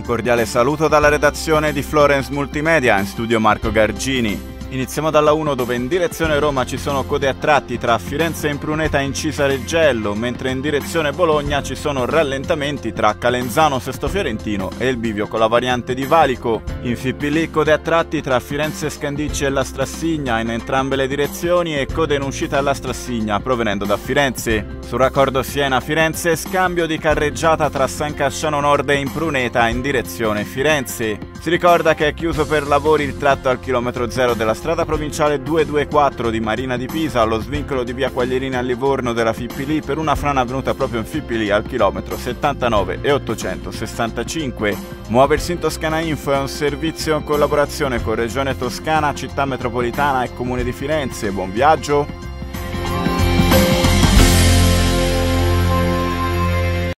Un cordiale saluto dalla redazione di Florence Multimedia, in studio Marco Gargini. Iniziamo dalla 1 dove in direzione Roma ci sono code a tratti tra Firenze e Impruneta in Cisa-Reggello, mentre in direzione Bologna ci sono rallentamenti tra Calenzano Sesto Fiorentino e il bivio con la variante di Valico. In Fippili code a tratti tra Firenze Scandicci e La Strassigna in entrambe le direzioni e code in uscita alla Strassigna provenendo da Firenze. Sul raccordo Siena-Firenze scambio di carreggiata tra San Casciano Nord e Impruneta in direzione Firenze. Si ricorda che è chiuso per lavori il tratto al chilometro 0 della strada provinciale 224 di Marina di Pisa allo svincolo di via Quaglierini a Livorno della Fippili per una frana avvenuta proprio in Fippili al chilometro 79 e 865. Muoversi in Toscana Info è un servizio in collaborazione con Regione Toscana, Città Metropolitana e Comune di Firenze. Buon viaggio!